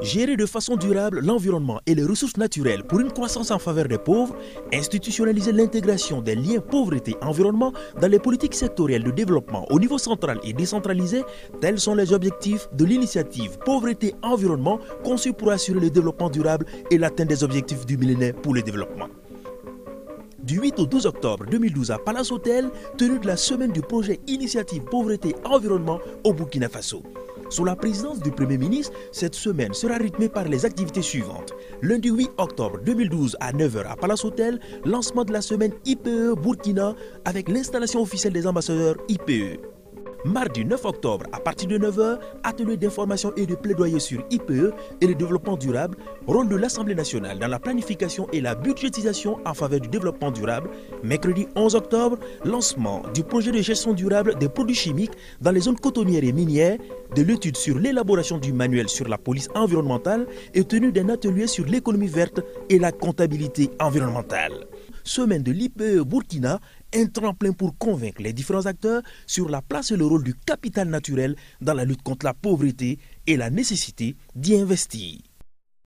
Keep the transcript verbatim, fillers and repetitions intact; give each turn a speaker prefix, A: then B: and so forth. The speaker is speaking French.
A: Gérer de façon durable l'environnement et les ressources naturelles pour une croissance en faveur des pauvres, institutionnaliser l'intégration des liens pauvreté-environnement dans les politiques sectorielles de développement au niveau central et décentralisé, tels sont les objectifs de l'initiative Pauvreté-Environnement conçue pour assurer le développement durable et l'atteinte des objectifs du millénaire pour le développement. Du huit au douze octobre deux mille douze à Palace Hotel, tenue de la semaine du projet Initiative Pauvreté-Environnement au Burkina Faso. Sous la présidence du Premier ministre, cette semaine sera rythmée par les activités suivantes. Lundi huit octobre deux mille douze à neuf heures à Palace Hotel, lancement de la semaine I P E Burkina avec l'installation officielle des ambassadeurs I P E. Mardi neuf octobre, à partir de neuf heures, atelier d'information et de plaidoyer sur I P E et le développement durable, rôle de l'Assemblée nationale dans la planification et la budgétisation en faveur du développement durable. Mercredi onze octobre, lancement du projet de gestion durable des produits chimiques dans les zones cotonnières et minières, de l'étude sur l'élaboration du manuel sur la police environnementale et tenue d'un atelier sur l'économie verte et la comptabilité environnementale. Semaine de l'I P E Burkina, un tremplin pour convaincre les différents acteurs sur la place et le rôle du capital naturel dans la lutte contre la pauvreté et la nécessité d'y investir.